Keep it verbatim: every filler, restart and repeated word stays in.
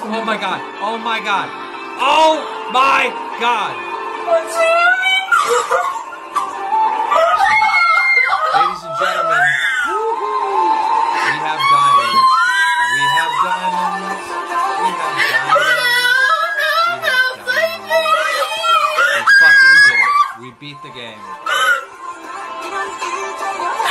Oh my god. Oh my god. Oh my god. What's happening? Ladies and gentlemen, we have diamonds. We have diamonds. We have diamonds. We have diamonds. We fucking did it. We beat the game.